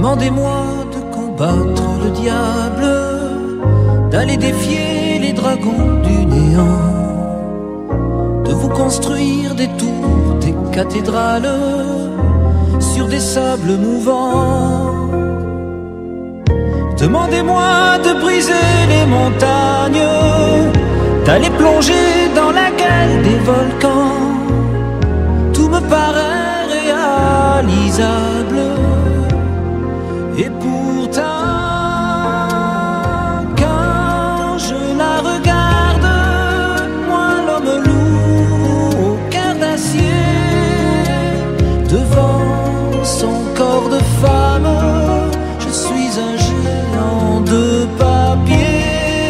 Demandez-moi de combattre le diable, d'aller défier les dragons du néant, de vous construire des tours, des cathédrales sur des sables mouvants. Demandez-moi de briser les montagnes, d'aller plonger dans la gueule des volcans. Tout me paraît réalisable. Et pourtant, quand je la regarde, moi l'homme lourd au cœur d'acier, devant son corps de femme, je suis un géant de papier.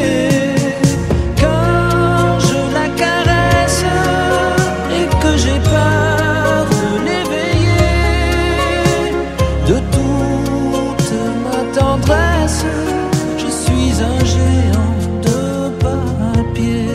Quand je la caresse et que j'ai peur de l'éveiller, de toute ma tendresse, je suis un géant de papier.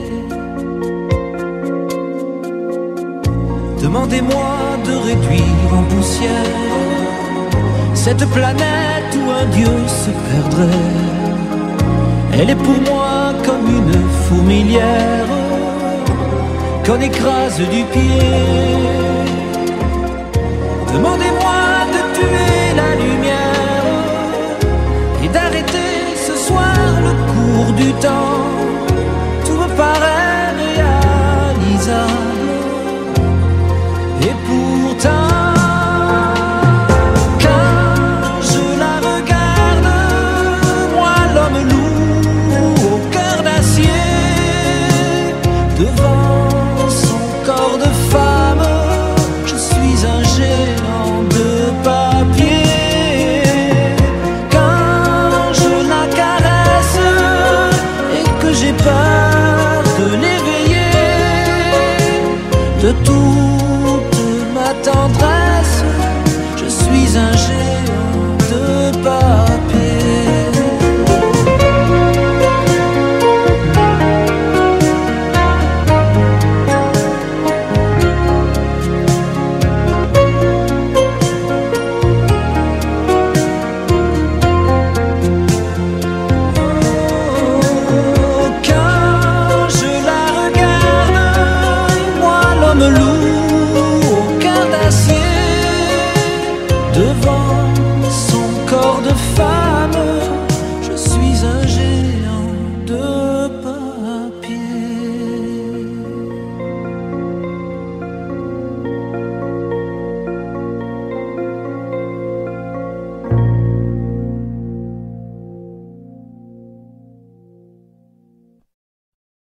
Demandez-moi de réduire en poussière cette planète où un dieu se perdrait. Elle est pour moi comme une fourmilière qu'on écrase du pied. Demandez-moi de tuer la lumière et d'arrêter ce soir le cours du temps.